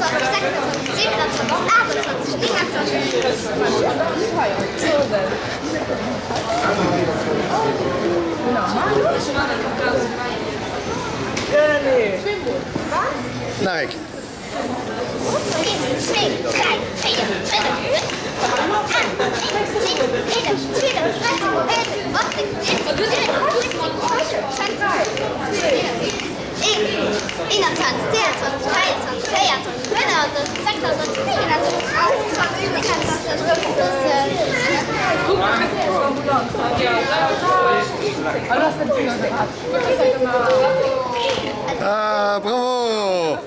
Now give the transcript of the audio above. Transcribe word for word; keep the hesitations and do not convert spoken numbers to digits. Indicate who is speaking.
Speaker 1: sechsundzwanzig, siebenundzwanzig, achtundzwanzig, neunundzwanzig.
Speaker 2: Nike.
Speaker 1: eins, zwei, drei, vier, fünf, sechs, sieben, einundzwanzig, zweiundzwanzig, dreiundzwanzig, vierundzwanzig, fünfundzwanzig, sechsundzwanzig, siebenundzwanzig, achtundzwanzig, neunundzwanzig.
Speaker 2: Ah, bravo!